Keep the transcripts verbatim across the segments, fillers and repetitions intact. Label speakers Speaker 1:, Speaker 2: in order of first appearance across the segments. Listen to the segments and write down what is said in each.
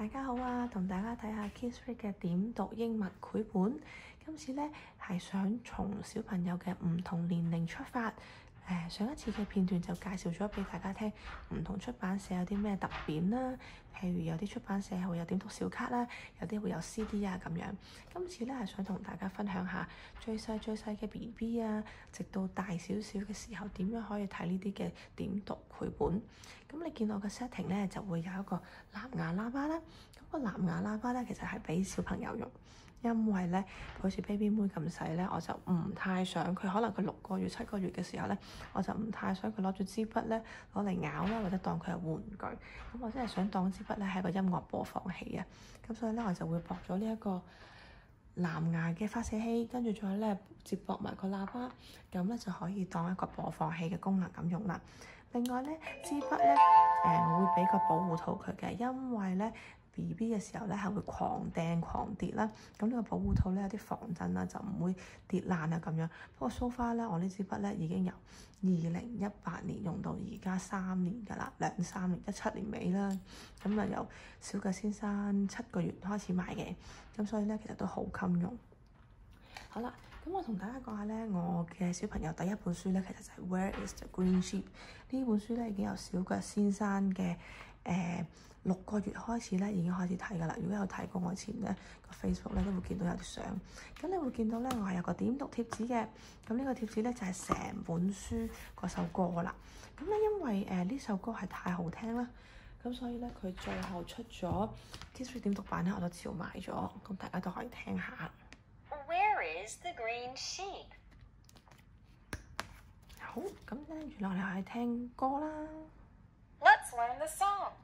Speaker 1: 大家好啊，同大家睇下 Kidsread 嘅點讀英文繪本。今次呢係想從小朋友嘅唔同年齡出發。誒上一次嘅片段就介紹咗俾大家聽，唔同出版社有啲咩特點啦。譬如有啲出版社會有點讀小卡啦，有啲會有 C D 啊咁樣。今次咧係想同大家分享下最細最細嘅 B B 啊，直到大少少嘅時候點樣可以睇呢啲嘅點讀繪本。咁你見我嘅 setting 咧就會有一個藍牙喇叭啦。咁個藍牙喇叭咧其實係俾小朋友用。因為咧，好似 baby 妹咁細咧，我就唔太想佢，可能佢六個月、七個月嘅時候咧，我就唔太想佢攞住支筆咧攞嚟咬啦，或者當佢係玩具。咁我真係想當支筆咧係一個音樂播放器啊。咁所以咧，我就會駁咗呢一個藍牙嘅發射器，跟住再咧接駁埋個喇叭，咁咧就可以當一個播放器嘅功能咁用啦。另外咧，支筆咧，誒、呃、我會俾個保護套佢嘅，因為咧。B B 嘅時候咧係會狂掟狂跌啦，咁呢個保護套咧有啲防震啦，就唔會跌爛啊咁樣。不過 so far 咧，我呢支筆咧已經由二零一八年用到而家三年㗎啦，兩三年一七年尾啦。咁啊由小腳先生七個月開始買嘅，咁所以咧其實都好襟用。好啦，咁我同大家講下咧，我嘅小朋友第一本書咧其實就係 Where is the Green Sheep？ 呢本書咧已經由小腳先生嘅誒。呃六個月開始咧已經開始睇㗎啦。如果有睇過我以前咧個 Facebook 咧，都會見到有啲相。咁你會見到咧，我係有個點讀貼紙嘅。咁呢個貼紙咧就係成本書嗰首歌啦。咁咧因為誒呢、呃、首歌係太好聽啦，咁所以咧佢最後出咗 Kidsread 點讀版咧，我都照買咗，咁大家都可以聽下。
Speaker 2: Where is the green sheep？
Speaker 1: 好，咁跟住落嚟係聽歌啦。
Speaker 2: Let's learn the song.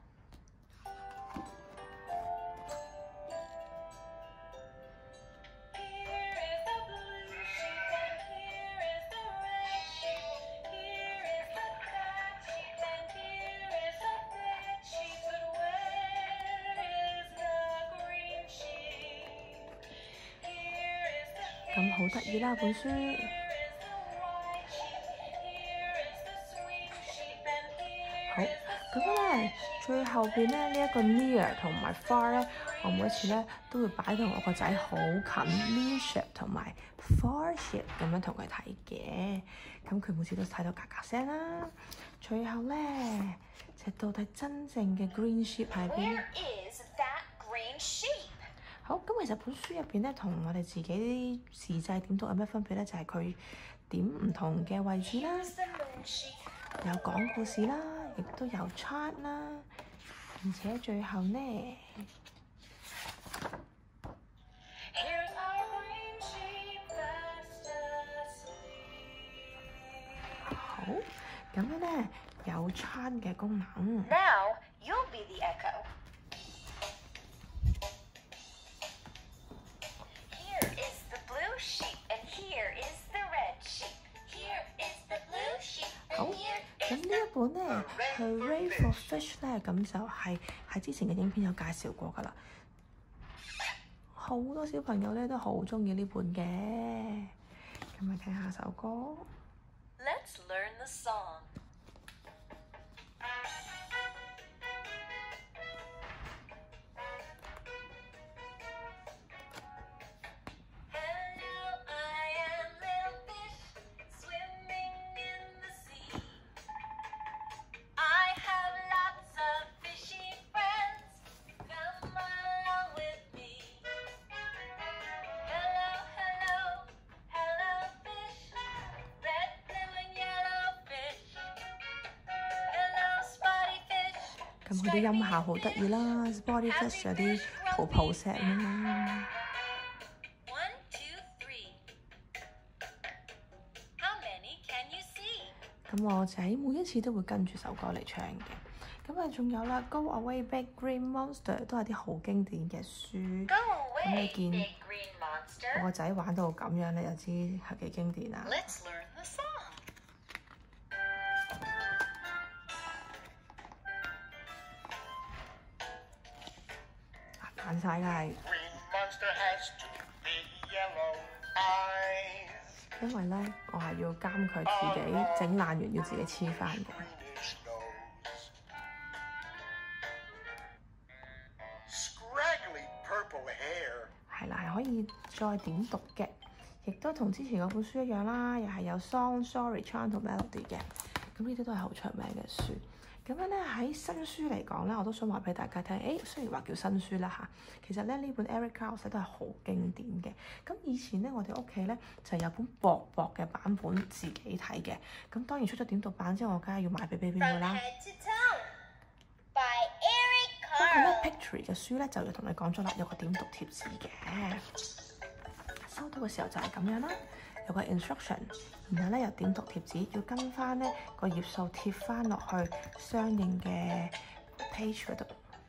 Speaker 1: 咁好得意啦本書，好咁咧，最後邊咧呢一、這個 near 同埋 far 咧，我每一次咧都會擺到我個仔好近 near shape 同埋 far shape 咁樣同佢睇嘅，咁佢每次都睇到嘎嘎聲啦。最後咧，就到底真正嘅 green sheep 喺邊？
Speaker 2: Where is that green sheep？
Speaker 1: 好，咁其實本書入邊咧，同我哋自己啲自製點讀有咩分別咧？就係、是、佢點唔同嘅位置啦，有講故事啦，亦都有 chart 啦，而且最後呢，好，咁樣咧有 chart 嘅功能。
Speaker 2: Now you'll be the echo. Here is the blue sheep, and here is the red sheep. Here is the blue sheep,
Speaker 1: 好，
Speaker 2: and here
Speaker 1: 咁
Speaker 2: is
Speaker 1: 呢一本咧，Hooray for Fish 咧，咁就係喺之前嘅影片有介紹過噶啦。好多小朋友咧都好中意呢本嘅，咁咪聽下首歌。
Speaker 2: Let's learn the song. Hello, I am little fish swimming in the sea. I have lots of fishy friends. Come along with me. Hello, hello, hello fish. Red, blue and yellow fish. Hello, spotty fish.
Speaker 1: 咁佢啲音效好得意啦 ，Spotty Fish 有啲泡泡聲啦。
Speaker 2: One, two, three. How many can you see?
Speaker 1: 咁我仔每一次都會跟住首歌嚟唱嘅。咁啊，仲有啦，《Go Away Big Green Monster》都係啲好經典嘅書。
Speaker 2: Go away,
Speaker 1: 你見
Speaker 2: big green
Speaker 1: 我
Speaker 2: monster.
Speaker 1: 個仔玩到咁樣，你就知係幾經典啦。
Speaker 2: Let's learn the song.
Speaker 1: 扮晒㗎係，
Speaker 3: Green monster has two big yellow eyes.
Speaker 1: 因為咧我係要監佢自己整爛完要自己黐翻嘅。
Speaker 3: Greenish nose.
Speaker 1: 可以再點讀嘅，亦都同之前嗰本書一樣啦，又係有 song、story、chant 同 melody 嘅。咁呢啲都係好出名嘅書。咁樣咧喺新書嚟講咧，我都想話俾大家聽。誒，雖然話叫新書啦嚇，其實咧呢本 Eric Carle 都係好經典嘅。咁以前咧我哋屋企咧就有本薄薄嘅版本自己睇嘅。咁當然出咗點讀版之後，我梗係要買俾 baby 佢啦。不過咧 Pictory 嘅書咧就要同你講咗啦，有個點讀貼紙嘅。收到嘅時候就係咁樣啦。有個 instruction， 然後咧有點讀貼紙，要跟翻咧個頁數貼翻落去相應嘅 page 嗰度。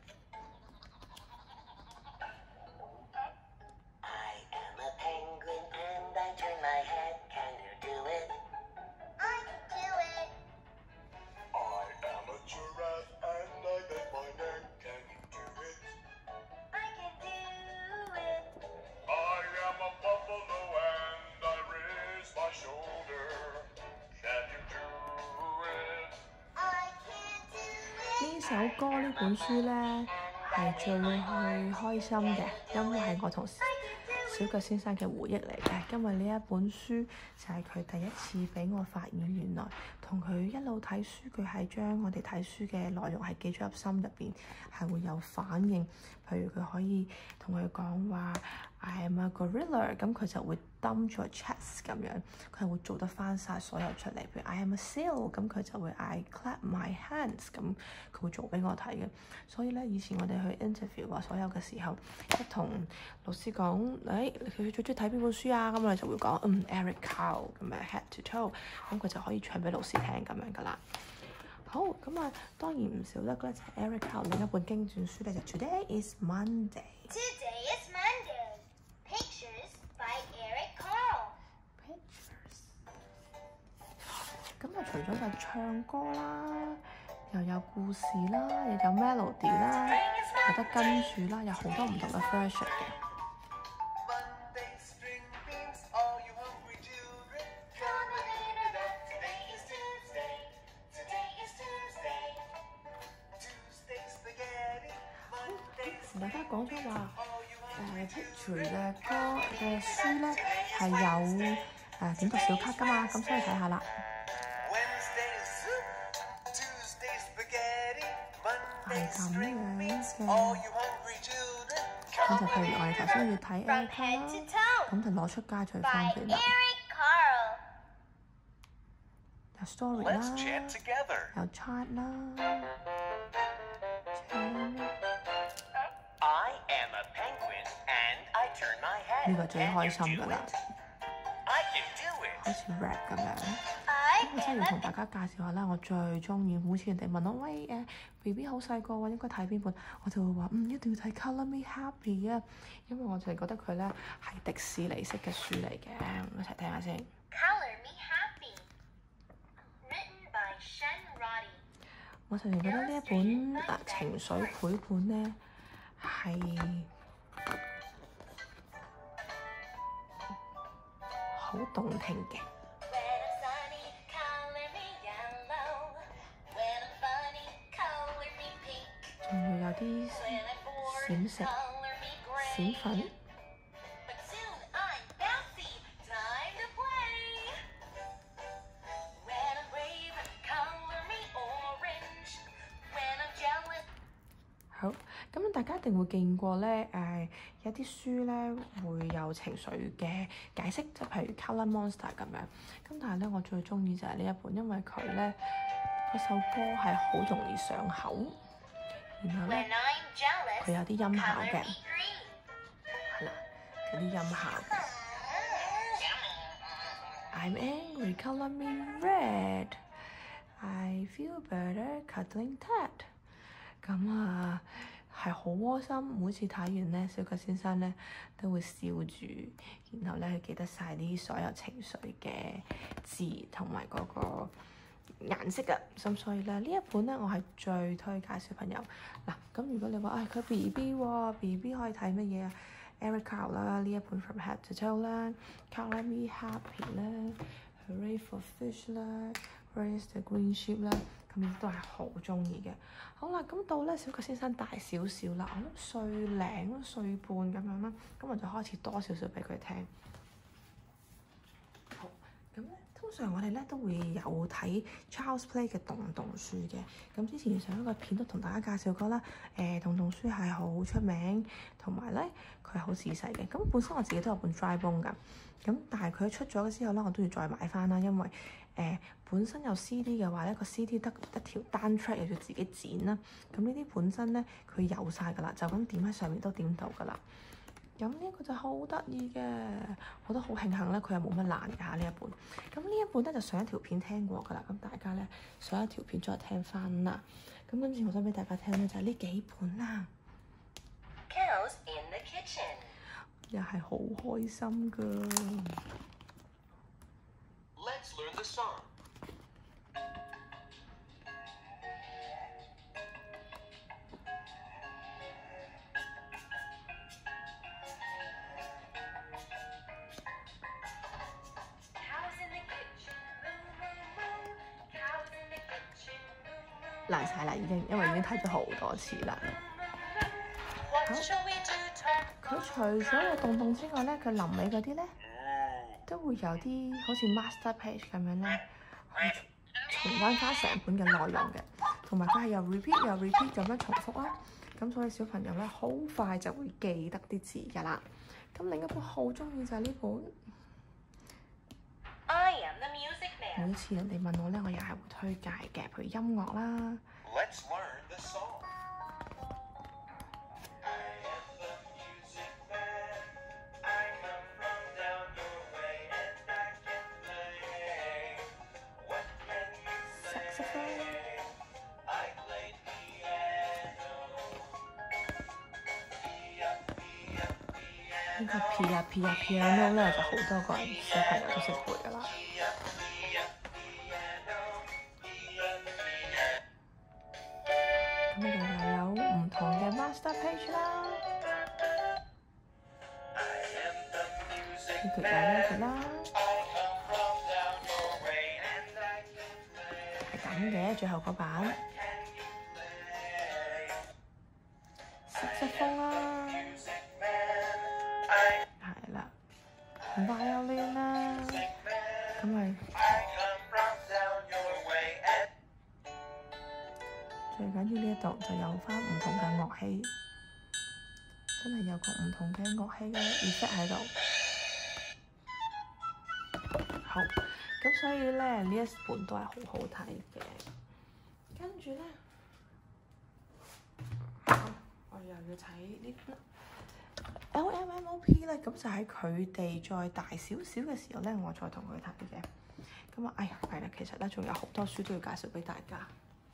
Speaker 1: 呢首歌呢本書咧係最開心嘅，因為係我同小腳先生嘅回憶嚟嘅。因為呢一本書就係佢第一次俾我發現，原來同佢一路睇書，佢係將我哋睇書嘅內容係記咗入心入邊，係會有反應。譬如佢可以同佢講話 I am a gorilla， 咁佢就會 dump your chest 咁樣，佢係會做得翻晒所有出嚟。譬如 I am a seal， 咁佢就會 I clap my hands， 咁佢會做俾我睇嘅。所以咧，以前我哋去 interview 啊，所有嘅時候，一同老師講，誒、哎，佢最中意睇邊本書啊？咁我哋就會講，嗯 ，Eric Carle 咁樣 head to toe， 咁佢就可以唱俾老師聽咁樣噶啦。好，咁啊，當然唔少得咧，就係 Eric Carle 另一本經典書咧，就 Today is Monday。
Speaker 2: Today is Monday. Pictures by Eric Carle.
Speaker 1: Pictures。咁啊，除咗就唱歌啦，又有故事啦，又有 melody 啦，有得跟住啦，有好多唔同嘅 version 嘅。大家講咗話誒 Pictory 嘅歌嘅書咧係有誒點讀小卡㗎嘛，咁所以睇下啦。係咁樣嘅，咁就譬如我哋頭先要睇 Eric Carle 啦，咁就攞出家聚翻佢啦。有 story 啦，有 chart 啦。呢個最開心㗎啦，好似 rap 咁樣。咁我真係要同大家介紹下啦，我最中意每次人哋問我喂誒 B B 好細個喎，應該睇邊本，我就會話嗯一定要睇 Colour Me Happy 啊，因為我就係覺得佢咧係迪士尼式嘅書嚟嘅，一齊聽下先。
Speaker 2: Colour Me Happy, written by Shen Roddy。
Speaker 1: 我就係覺得呢一本啊情緒繪本咧係好動聽嘅，仲會有啲閃石、閃粉。好，咁大家一定會見過咧，誒、呃、有啲書咧會有情緒嘅解釋，就譬如 Colour Monster 咁樣。咁但係咧，我最中意就係呢一本，因為佢咧嗰首歌係好容易上口，然後咧佢有啲音效嘅，係啦，有啲音效嘅。I'm angry, colour me red. I feel better cuddling Ted。咁啊，係好窩心。每次睇完咧，小腳先生咧都會笑住，然後咧佢記得晒啲所有情緒嘅字同埋嗰個顏色嘅。咁所以咧呢一本咧，我係最推介小朋友嗱。咁如果你話啊，佢 B B 喎 ，B B 可以睇乜嘢啊 ？Eric Carle 啦，呢一本 From Head to Toe 啦 ，Colour Me Happy 啦 ，Hooray for Fish 啦。Where is the green sheep 啦？ 咁呢啲都係好中意嘅。好啦，咁到咧小腳先生大少少啦，我諗歲零歲半咁樣啦，咁我就開始多少少俾佢聽。好，咁咧通常我哋咧都會有睇 Child's Play 嘅洞洞書嘅。咁之前上一個片都同大家介紹過啦。誒、呃，洞洞書係好出名，同埋咧佢係好仔細嘅。咁本身我自己都有本 Dry Bone 㗎，咁但係佢出咗之後咧，我都要再買翻啦，因為誒、呃、本身有 C D 嘅話咧，個 C D 得一條單 track 又要自己剪啦。咁呢啲本身咧佢有晒㗎啦，就咁點喺上面都點到㗎啦。咁呢個就好得意嘅，我覺得好慶幸咧，佢係冇乜爛㗎呢一本。咁呢一本咧就上一條片聽過㗎啦，咁大家咧上一條片再聽翻啦。咁跟住我想俾大家聽咧就係呢幾本啦。
Speaker 2: Cows in the kitchen.
Speaker 1: 又係好開心㗎。
Speaker 3: Let's learn the song.
Speaker 2: Cows in the kitchen. Moo, moo, moo. Cows in the kitchen. Moo, moo,
Speaker 1: 爛晒啦已經，因為已經睇咗好多次啦。
Speaker 2: What shall we do, Tom?
Speaker 1: 佢除咗有洞洞之外咧，佢臨尾嗰啲咧都會有啲好似 master page 咁樣咧，去重溫翻成本嘅內容嘅，同埋佢係又 repeat 又 repeat 咁樣重複啦。咁所以小朋友咧好快就會記得啲字㗎啦。咁另一本好中意就係呢本。
Speaker 2: I am the music man.
Speaker 1: 每次人哋問我咧，我又係會推介嘅，譬如音樂啦。
Speaker 3: Let's learn the song. I am the music man. I come from down your way and I can play. What can you say?
Speaker 1: Saxophone.
Speaker 3: I play piano. Pia, pia,
Speaker 1: 呢個
Speaker 3: piano.
Speaker 1: P 啊 P 啊 piano 咧就好多個人小朋友都識背㗎啦。
Speaker 3: Pia, pia, piano. Pia, pia.
Speaker 1: 咁呢度又有唔同嘅 master page 啦，
Speaker 3: I am the music
Speaker 1: 呢個又
Speaker 3: man.
Speaker 1: 呢個啦，
Speaker 3: I come from down your way and I can play.
Speaker 1: 係咁嘅。最後嗰版
Speaker 3: Can you play?
Speaker 1: saxophone 啦，
Speaker 3: Music man. I
Speaker 1: 係啦 violin 啦，
Speaker 3: music man.
Speaker 1: 咁咪
Speaker 3: I come from down your way and
Speaker 1: 最緊要呢一度就有翻唔同嘅樂器，真係有個唔同嘅樂器嘅 effect 喺度。好，咁所以咧呢一本都係好好睇嘅。跟住咧，我又要睇呢本 L M N O P 咧，咁就喺佢哋再大少少嘅時候咧，我再同佢睇嘅。咁啊，哎呀，係啦，其實咧仲有好多書都要介紹俾大家。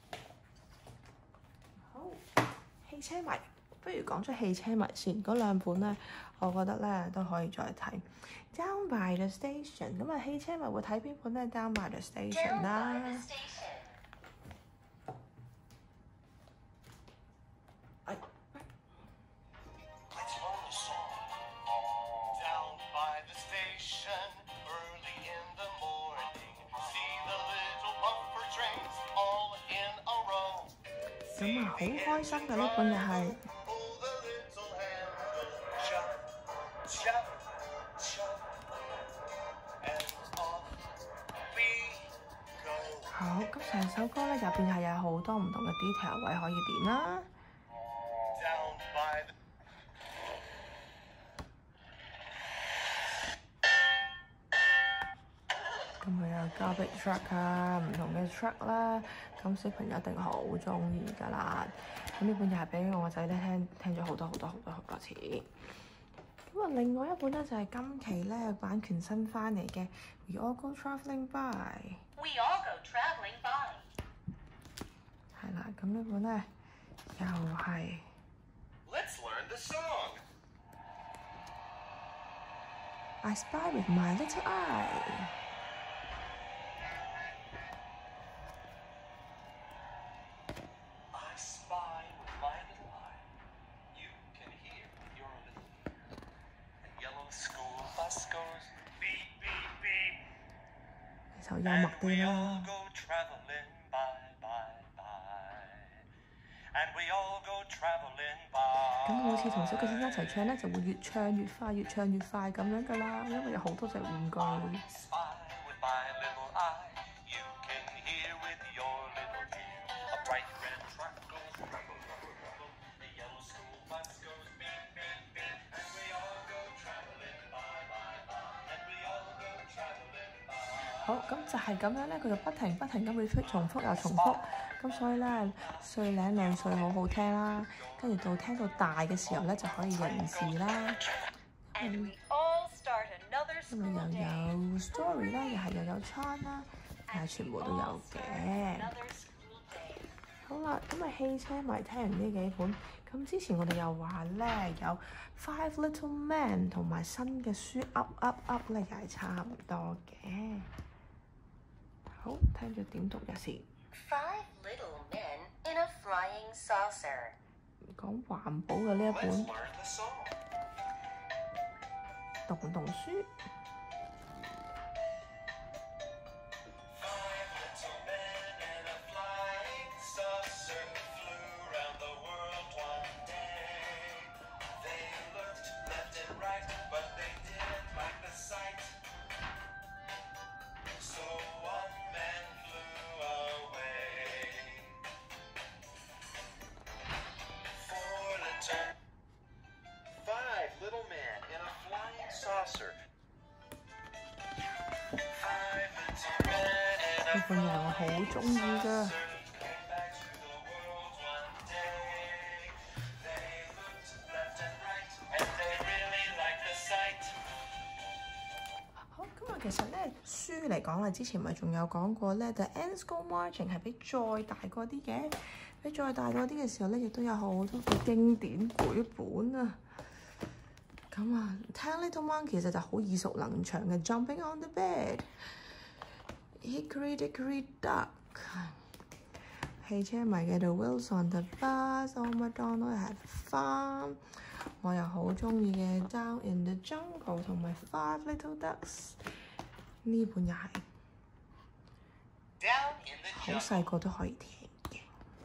Speaker 1: 好，汽車迷，不如講咗汽車迷先。嗰兩本咧，我覺得咧都可以再睇。Down by the Station， 咁啊，汽車迷會睇邊本咧 ？Down by the Station
Speaker 2: Down
Speaker 1: 啦
Speaker 2: by the。station.
Speaker 1: 哎
Speaker 3: let's learn the song. Down by the station, early in the morning, see the little bumper trains all in a row.
Speaker 1: 咁啊，好開心嘅呢本又係。
Speaker 3: Pull the little handle, chop, chop, chop, and off we go.
Speaker 1: 好，咁成首歌咧入邊係有好多唔同嘅 detail 位可以點啦。
Speaker 3: Down by the
Speaker 1: 咁佢有 garbage truck 啊，唔同嘅 truck 啦，咁小朋友一定好中意㗎啦。咁呢本又係俾我個仔咧聽聽咗好多好多好多好多次。咁啊，另外一本咧就係今期咧版權新翻嚟嘅《We All Go Travelling By》。
Speaker 2: We all go traveling by.
Speaker 1: 係啦，咁呢本咧又係
Speaker 3: Let's learn the song.
Speaker 1: I Spy With My Little Eye。
Speaker 3: I spy with my little eye. You can hear with your little ear. A yellow school bus goes beep, beep, beep.
Speaker 1: 呢首幽默
Speaker 3: And we
Speaker 1: 啲
Speaker 3: all
Speaker 1: 啦。
Speaker 3: go traveling by, by. and we all go traveling by.
Speaker 1: 咁好似同小巨先生一齊唱咧，就會越唱越快，越唱越快咁樣噶啦，因為有好多隻玩具。
Speaker 3: Spy with my little eye, you can hear with your little ear. A bright red truck goes rumble, rumble, rumble. The yellow school bus goes beep, beep, beep. And we all go traveling by, by, by. And we all go traveling by.
Speaker 1: 好，咁就係咁樣咧，佢就不停不停咁 repeat 重複又重複，咁所以咧歲零兩歲好好聽啦，跟住到聽到大嘅時候咧就可以認字啦。
Speaker 2: And we all start another
Speaker 1: 因為
Speaker 2: school
Speaker 1: 又
Speaker 2: day.
Speaker 1: 有 story 啦，又係又有 chant 啦，係全部都有嘅。
Speaker 2: Another school day.
Speaker 1: 好啦，咁啊汽車迷聽完呢幾本，咁之前我哋又話咧有 Five Little Men 同埋新嘅書 Up Up Up 咧，又係差唔多嘅。好，聽住點讀一次。
Speaker 2: Five little men in a flying saucer.
Speaker 1: 講環保嘅呢一
Speaker 3: Let's
Speaker 1: 本
Speaker 3: learn the song.
Speaker 1: 洞洞書。
Speaker 3: Five little men in a flying saucer flew round the world one day. They looked left and right, but they didn't like the sight. So one man flew away. Four little, five little men in a flying saucer. Five little men in
Speaker 1: 呢
Speaker 3: a
Speaker 1: 本又係我好中意㗎。
Speaker 3: came back to the world one day. They looked left and right, and they really liked the sight.
Speaker 1: 好，咁啊，其實咧書嚟講啊，之前咪仲有講過咧，The Ants Go Marching 係比再大個啲嘅，比再大個啲嘅時候咧，亦都有好多嘅經典繪本啊。咁啊，Ten Little Monkeys 其實就好耳熟能詳嘅 Jumping on the Bed、Hickory Dickory Dock。汽車迷嘅 The Wheels on the Bus、Oh MacDonald Had Farm， 我又好中意嘅 Down in the Jungle 同埋 Five Little Ducks， 呢本又係
Speaker 3: Down in the
Speaker 1: 好
Speaker 3: jungle.
Speaker 1: 細個都可以聽嘅。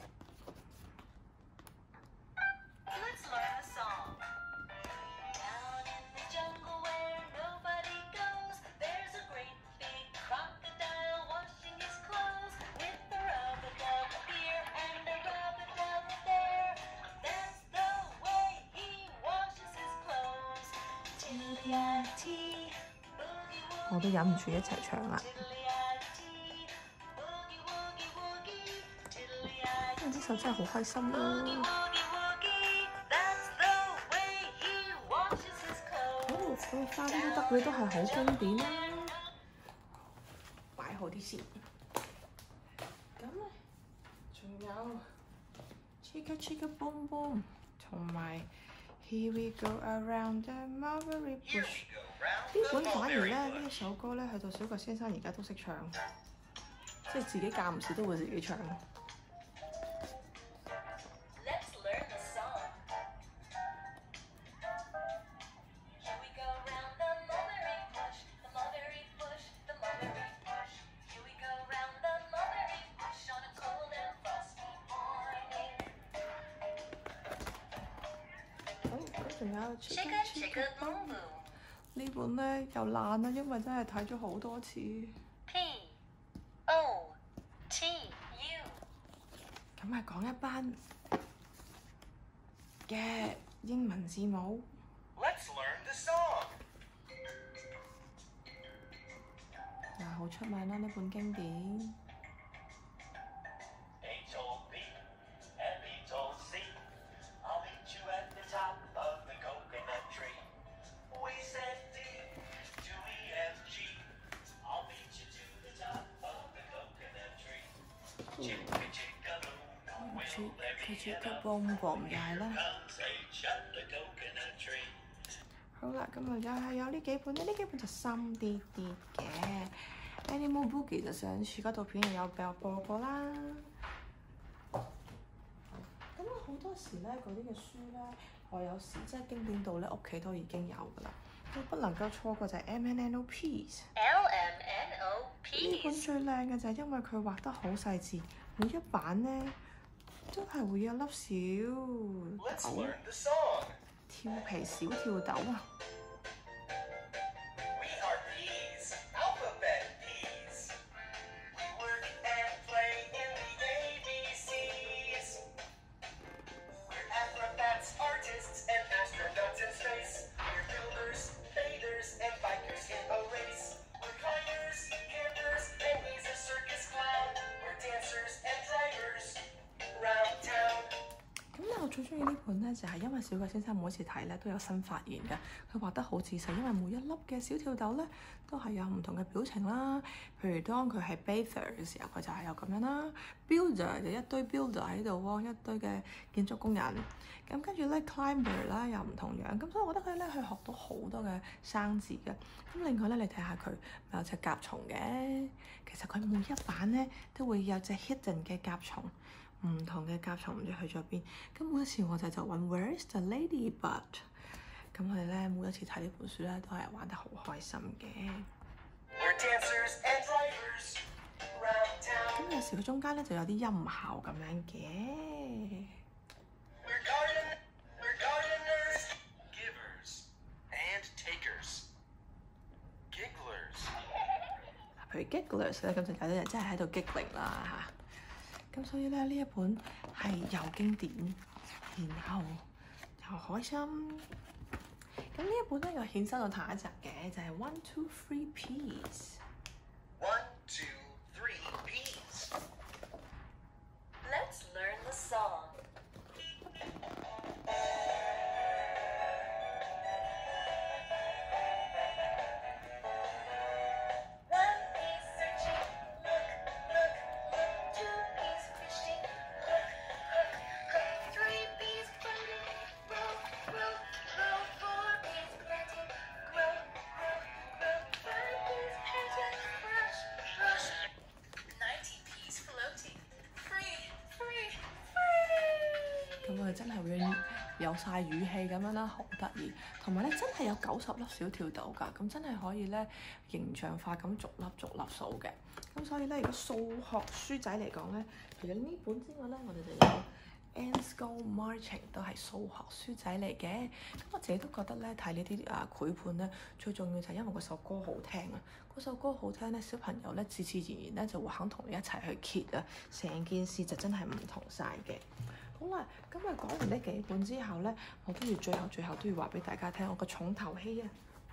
Speaker 2: Let's learn the song. Down in the jungle where nobody goes, there's a great big crocodile washing his clothes with a rub-a-dub here and a rub-a-dub there. That's the way he washes his clothes. Tiddly-i-tee, boogie-woogie,
Speaker 1: 我都忍唔住一齊唱啦。
Speaker 2: tiddly-i-tee, boogie-woogie-woogie, tiddly-i-tee.
Speaker 1: 因為呢首真係好開心
Speaker 2: Boogie
Speaker 1: 咯。
Speaker 2: woogie woogie, that's the way he washes his
Speaker 1: 好，
Speaker 2: clothes.
Speaker 1: 咁花呢啲得佢都係好經典啦。擺好啲先。咁咧，仲有 Chicka Chicka Boom Boom 同埋 Here We Go Around the Mulberry
Speaker 3: Here
Speaker 1: Bush。
Speaker 3: we go round
Speaker 1: 呢
Speaker 3: the
Speaker 1: 本反而
Speaker 3: mulberry
Speaker 1: 咧，
Speaker 3: bush.
Speaker 1: 呢首歌咧，去到小腳先生而家都識唱，即係自己間唔時都會自己唱。
Speaker 2: Let's learn the song. Here we go round the mulberry bush, the mulberry bush, the mulberry bush. Here we go round the mulberry bush on a cold and frosty morning.
Speaker 1: 好，咁仲有
Speaker 2: Chicka
Speaker 1: Chicka
Speaker 2: chicka
Speaker 1: Chicka
Speaker 2: boom
Speaker 1: Boom。
Speaker 2: boom.
Speaker 1: 呢本咧又爛啦，因為真係睇咗好多次。
Speaker 2: P O T U.
Speaker 1: 咁係講一班嘅英文字母。
Speaker 3: Let's learn the song.
Speaker 1: 又係好出名啦，呢本經典。
Speaker 3: A told B and B told C, I'll meet you at the top of the coconut tree. We said D to E F G, I'll meet you to the top of the coconut tree. Chicka chicka boom, will there be
Speaker 1: Chicka
Speaker 3: enough?
Speaker 1: Boom Boom 又係啦。
Speaker 3: Comes a shut the coconut tree.
Speaker 1: 好啦，咁啊又係有呢幾本咧，呢幾本就深啲啲嘅。Animal Boogie 就上次嗰套片又有俾我播過啦。咁啊好多時咧嗰啲嘅書咧，我有時真係經典到咧屋企都已經有㗎啦。都不能夠錯過就係 M N N O Ps。
Speaker 2: L M N O
Speaker 1: 呢本
Speaker 2: Ps.
Speaker 1: 最靚嘅就係因為佢畫得好細緻，每一版咧都係會有粒小
Speaker 3: Let's
Speaker 1: 豆，
Speaker 3: learn the song.
Speaker 1: 跳皮小跳豆啊！
Speaker 3: We are peas, alphabet peas. We work and play in the A B Cs. We're acrobats, artists, and astronauts in space. We're builders, bathers, and bikers in a race. We're climbers, campers, and he's a circus clown. We're dancers and drivers round town.
Speaker 1: 咁咧，我最中意呢本咧，就係、是、因為小腳先生每次睇咧都有新發現嘅，佢畫得好仔細，因為每一粒嘅小跳豆咧都係有唔同嘅表情啦。譬如當佢係 bather 嘅時候，佢就係有咁樣啦。builder 就一堆 builder 喺度喎，一堆嘅建築工人。咁跟住咧 climber 啦又唔同樣，咁所以我覺得佢咧佢學到好多嘅生字嘅。咁另外咧，你睇下佢咪有隻甲蟲嘅，其實佢每一版咧都會有隻 hidden 嘅甲蟲。唔同嘅甲蟲唔知去咗邊，咁每一次我就就揾 Where's the ladybird？ 咁我哋咧每一次睇呢本書咧都係玩得好開心嘅。
Speaker 3: We're dancers and drivers round town.
Speaker 1: 咁有時佢中間咧就有啲音效咁樣嘅。
Speaker 3: We're garden, we're gardeners, givers and takers, gigglers.
Speaker 1: 譬如 gigglers 咧，咁就有啲人真係喺度 giggling 啦嚇。咁所以咧呢一本係又經典，然後又開心。咁呢一本咧又衍生到下一集嘅，就係、是、One Two Three Peas。
Speaker 3: One, two, three, peas.
Speaker 2: Let's learn the song. One piece searching, look, look, look. Two piece fishing, hook, hook, hook. Three piece floating, row, row, row. Four piece planting, grow, grow, grow. Five piece painting, brush, brush. Ninety piece floating, free, free, free.
Speaker 1: 咁我哋真係會有晒語氣咁樣啦，好得意。同埋咧，真係有九十粒小跳豆㗎，咁真係可以咧形象化咁逐粒逐粒數嘅。咁所以咧，如果數學書仔嚟講咧，除咗呢本之外咧，我哋就有 Ants Go Marching 都係數學書仔嚟嘅。咁我自己都覺得咧，睇呢啲啊繪本咧，最重要就係因為嗰首歌好聽啊！嗰首歌好聽咧，小朋友咧自自然然咧就會肯同你一齊去揭啊，成件事就真係唔同晒嘅。好啦，咁啊講完呢幾本之後咧，我都要最後最後都要話俾大家聽我個重頭戲啊！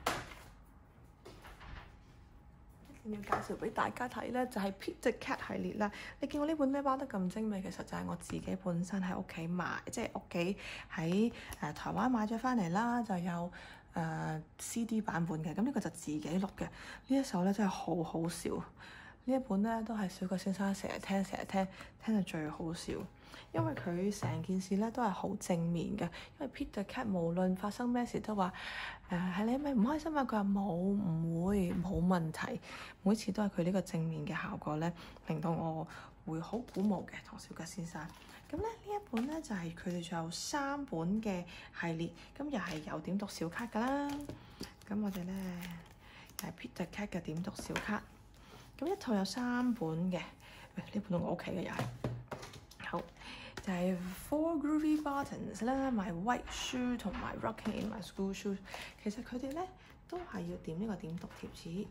Speaker 1: 一定要介紹俾大家睇咧，就係 Pete the Cat 系列啦。你見我呢本咧包得咁精美，其實就係我自己本身喺屋企買，即係屋企喺誒台灣買咗翻嚟啦，就有誒、呃、C D 版本嘅。咁呢個就自己錄嘅。呢一首咧真係好好笑。呢一本咧都係小腳先生成日聽，成日聽，聽到最好笑。因為佢成件事咧都係好正面嘅，因為 Pete the Cat 無論發生咩事都話誒係你係咪唔開心啊？佢話冇，唔會，冇問題。每次都係佢呢個正面嘅效果咧，令到我會好鼓舞嘅同小腳先生。咁咧呢一本咧就係佢哋仲有三本嘅系列，咁又係有點讀小卡㗎啦。咁我哋咧係 Pete the Cat 嘅點讀小卡，咁一套有三本嘅，喂呢本到我屋企嘅又係。好，就係、是、Four Groovy Buttons 啦，My White Shoe 同埋 Rocking in My School Shoes。其實佢哋咧都係要點呢個點讀貼紙。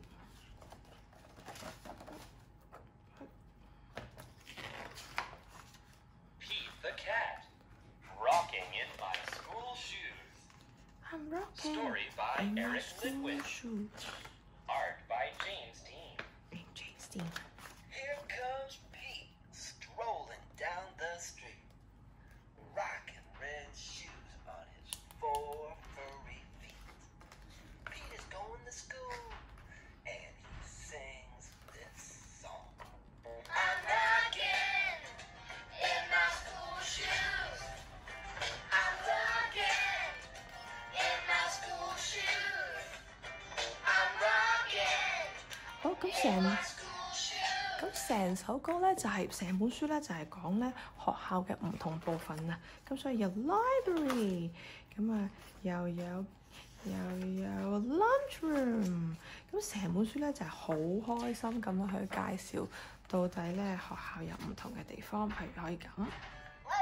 Speaker 3: Pete the Cat, rocking in my school shoes.
Speaker 1: I'm rocking
Speaker 3: Story by
Speaker 1: in my
Speaker 3: Eric
Speaker 1: school
Speaker 3: Litwin.
Speaker 1: shoes.
Speaker 3: Art by James Dean.
Speaker 1: And James Dean.
Speaker 3: Here comes Pete strolling down the street, rocking red shoes on his four furry feet. Pete is going to school, and he sings this song.
Speaker 2: I'm rocking in my school shoes. I'm rocking in my school shoes. I'm rocking
Speaker 1: 好，咁
Speaker 2: in
Speaker 1: 成
Speaker 2: my school shoes.
Speaker 1: 咁成首歌咧就係、是、成本書咧就係、是、講咧學校嘅唔同部分啊。咁所以有 library， 咁啊又有又有 lunchroom。咁成本書咧就係、是、好開心咁樣去介紹到底咧學校有唔同嘅地方，譬如可以咁。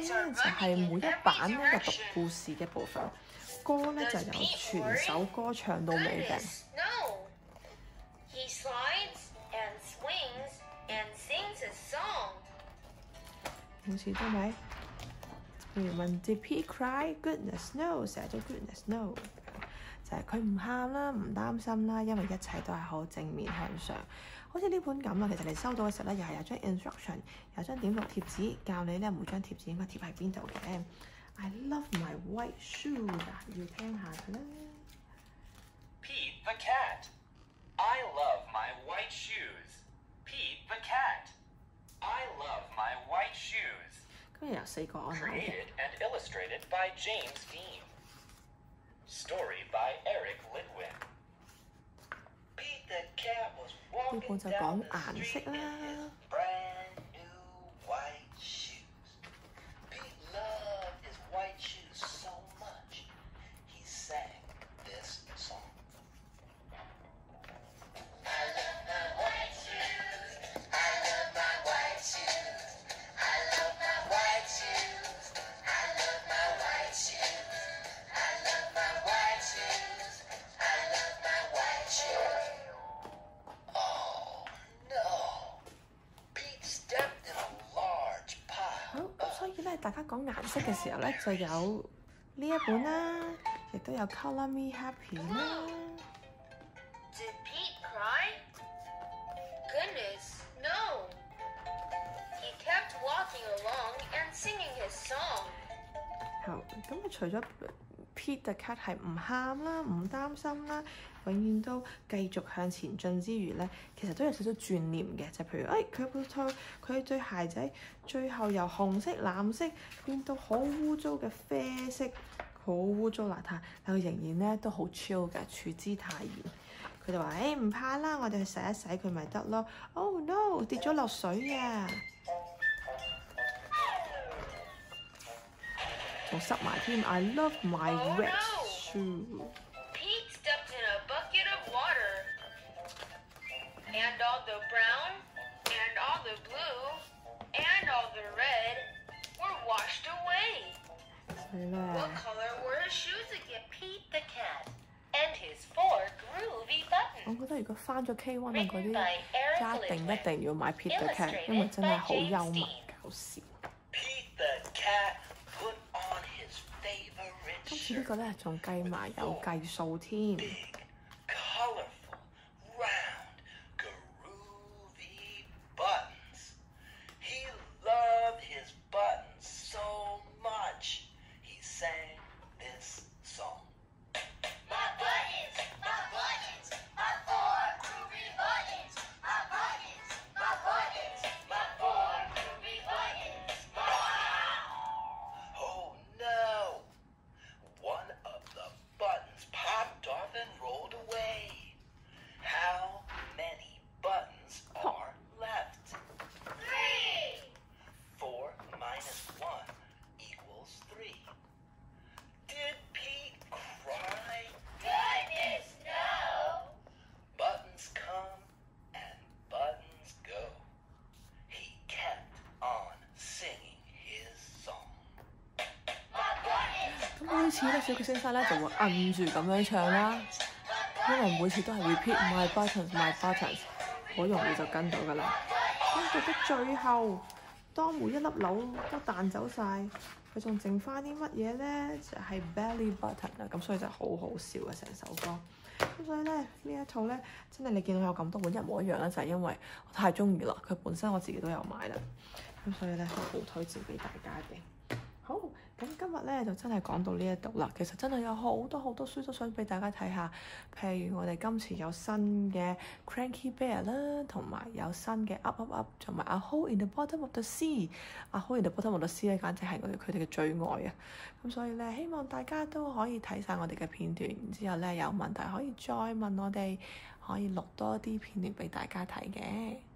Speaker 1: 咧就係每一版咧嘅讀故事嘅部分，歌咧就有全首歌唱到尾嘅。
Speaker 2: Goodness, no. He slides and swings and sings his song.
Speaker 1: 好似都咪？譬如問 Did Pete cry? Goodness no， 成日都 Goodness no， 就係佢唔喊啦，唔擔心啦，因為一切都係好正面向上。好似呢本咁啊，其實你收到嘅時候咧，又係有張 instruction， 有張點讀貼紙，教你咧每張貼紙應該貼喺邊度嘅。I love my white shoes， 要聽下佢啦。
Speaker 3: Pete the cat. I love my white shoes. Pete the cat. I love my white shoes.
Speaker 1: 今日有四個按鈕嘅。
Speaker 3: Created and illustrated by James Dean. Story by Eric Lidwin. Pete the cat was
Speaker 1: 呢
Speaker 3: walking
Speaker 1: 本就
Speaker 3: down
Speaker 1: 講
Speaker 3: the
Speaker 1: 顏
Speaker 3: street
Speaker 1: 色
Speaker 3: in
Speaker 1: 啦
Speaker 3: his。brand new white shoes. Pete loved his white shoes so much, he sang this song. I love my white shoes. I love my white shoes. I love my white shoes. I love my white shoes. I love my white shoes. I love my white shoes. Oh no! Pete stepped in a large
Speaker 1: 好
Speaker 3: pile
Speaker 1: 咁，所以咧，大家講顏色嘅時候咧，就有呢一本啦，亦都有 Color Me Happy 啦。
Speaker 2: Did Pete cry? Goodness, no. He kept walking along and singing his song.
Speaker 1: 好，咁啊，除咗 Pete the Cat 係唔喊啦、唔擔心啦，永遠都繼續向前進之餘咧，其實都有少少轉念嘅，就譬如誒佢部套佢對鞋仔最後由紅色、藍色變到好污糟嘅啡色，好污糟邋遢，但佢仍然咧都好 chill 嘅，處之泰然。佢就話：誒唔怕啦，我哋去洗一洗佢咪得咯。Oh no！ 跌咗落水啊！仲濕埋添。I love my
Speaker 2: Oh,
Speaker 1: red
Speaker 2: no.
Speaker 1: shoe。
Speaker 2: Pete stepped in a bucket of water. And all the brown, and all the blue, and all the red were washed away.
Speaker 1: 所以咧，
Speaker 2: What color were his shoes again? Pete the cat and his four groovy
Speaker 1: 我
Speaker 2: buttons.
Speaker 1: 覺得如果翻咗 K one 啊嗰
Speaker 2: Written
Speaker 1: 啲，
Speaker 2: by Eric
Speaker 1: 一定一
Speaker 2: Lidwin.
Speaker 1: 定要買 Pete the Cat， 因為真係好幽默搞笑。
Speaker 3: Pete the cat put on his favorite
Speaker 1: 今次呢
Speaker 3: shirt.
Speaker 1: 個咧仲計埋有計數添。
Speaker 3: Big, colorful, round, groovy buttons. He loved his buttons so much, he sang this song. My buttons, my buttons, my four groovy buttons. My buttons, my buttons, my four groovy buttons. Oh no! One of the buttons popped off and rolled away. How many buttons are left?
Speaker 2: Three.
Speaker 3: Four minus one equals three. Did Pete cry?
Speaker 2: Goodness, no.
Speaker 3: Buttons come and buttons go. He kept on singing his song. My buttons,
Speaker 1: 咁每次咧，小傑先生咧就會摁住咁樣唱啦，因為每次都係 repeat my buttons my buttons， 好容易就跟到噶啦。咁到咗最後，當每一粒紐都彈走晒，佢仲剩翻啲乜嘢咧？就係 belly button 啦。咁所以就好好笑嘅成首歌。咁所以咧呢一套咧，真係你見到有咁多本一模一樣咧，就係因為我太中意啦。佢本身我自己都有買啦，咁所以咧都好推薦俾大家嘅。好，咁今日咧就真係講到呢一度啦。其實真係有好多好多書都想俾大家睇下，譬如我哋今次有新嘅 Cranky Bear 啦，同埋有新嘅 Up Up Up， 同埋 A Hole in the Bottom of the Sea。A Hole in the Bottom of the Sea 咧，簡直係我哋佢哋嘅最愛啊！咁所以咧，希望大家都可以睇晒我哋嘅片段，然之後咧有問題可以再問我哋，可以錄多啲片段俾大家睇嘅。